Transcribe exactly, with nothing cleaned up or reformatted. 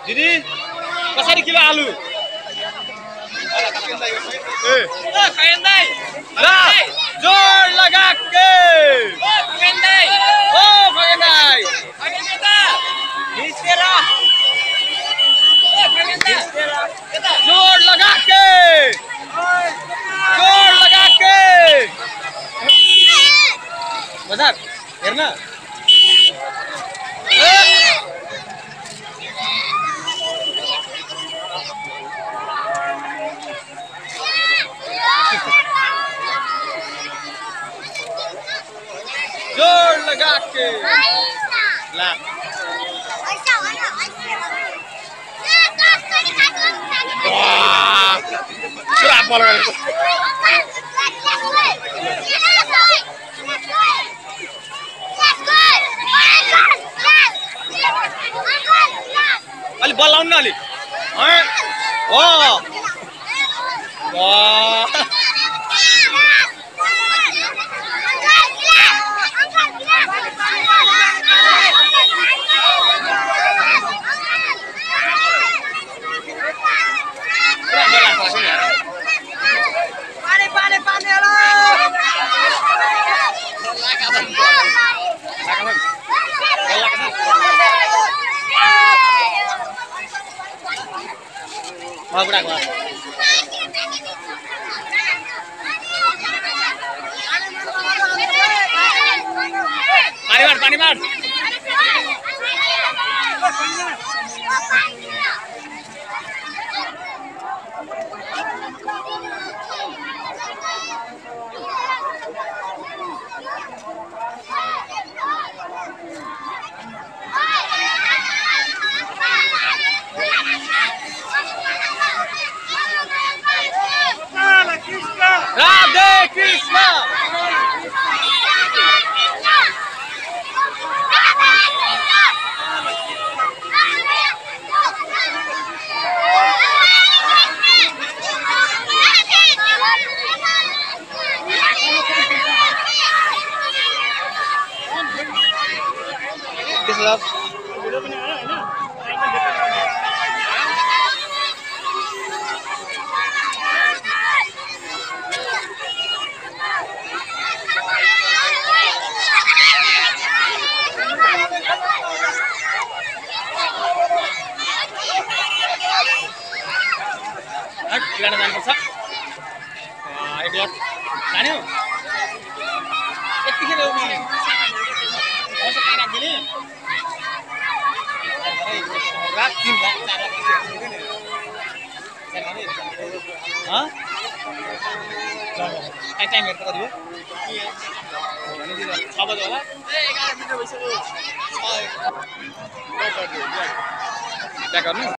दिदी कसरी किलो आलु ए खगेन दाइ ल जोड लगा के ओ खगेन दाइ ओ खगेन दाइ खगेन दादा निस्केर ओ खगेन दाइ यता जोड लगा के जोड लगा के बजार हेर्न जोड लगा के ला पुरा बल गरेको अलि बल लाउनु न अलि हो पानी पानी पानी hello mau berapa? Pani mar, pani mar. Radhe Krishna. Kiss love. Gila जानुपर्छ एक लट खान्यो यतिखेर उनी औसत खाइ राख्दिने रात तीन लाख चार लाख हाँ टाइम हेर्नु कति हो छ बजे होला एघार मिटर भइसक्यो ब्याक गर्नु